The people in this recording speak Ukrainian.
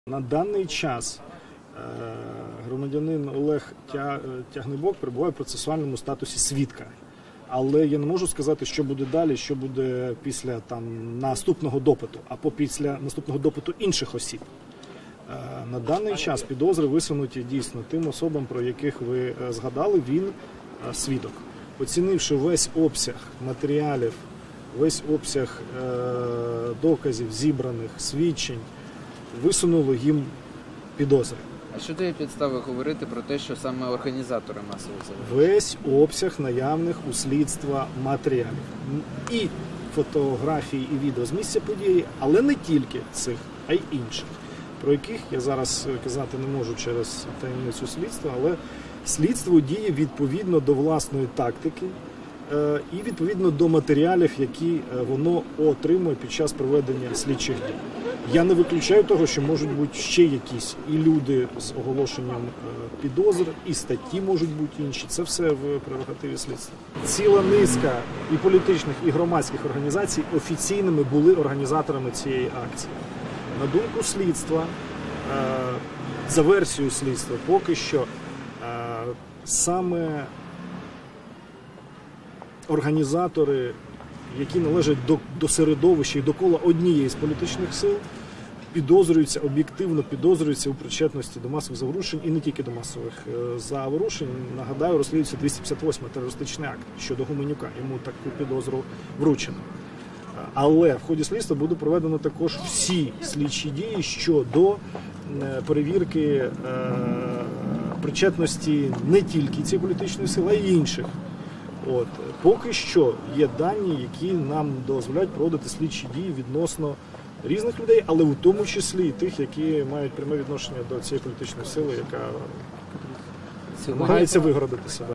На даний час громадянин Олег Тягнебок перебуває в процесуальному статусі свідка. Але я не можу сказати, що буде далі, що буде після наступного допиту, або після наступного допиту інших осіб. На даний час підозри висунуті дійсно тим особам, про яких ви згадали, він свідок. Оцінивши весь обсяг матеріалів, весь обсяг доказів, зібраних, свідчень, висунули їм підозри. А що дає підстави говорити про те, що саме організатори масових заворушень? Весь обсяг наявних у слідства матеріалів. І фотографії, і відео з місця події, але не тільки цих, а й інших, про яких я зараз казати не можу через таємницю слідства, але слідство діє відповідно до власної тактики і відповідно до матеріалів, які воно отримує під час проведення слідчих дій. Я не виключаю того, що можуть бути ще якісь і люди з оголошенням підозр, і статті можуть бути інші. Це все в прерогативі слідства. Ціла низка і політичних, і громадських організацій офіційними були організаторами цієї акції. На думку слідства, за версією слідства, поки що саме організатори, які належать до середовища і до кола однієї з політичних сил, підозрюються, об'єктивно підозрюються у причетності до масових заворушень і не тільки до масових заворушень. Нагадаю, розслідується 258-й терористичний акт щодо Гуменюка. Йому таку підозру вручено. Але в ході слідства буде проведено також всі слідчі дії щодо перевірки причетності не тільки цієї політичної сили, а й інших. Поки що є дані, які нам дозволяють проводити слідчі дії відносно різних людей, але у тому числі і тих, які мають пряме відношення до цієї політичної сили, яка намагається вигородити себе.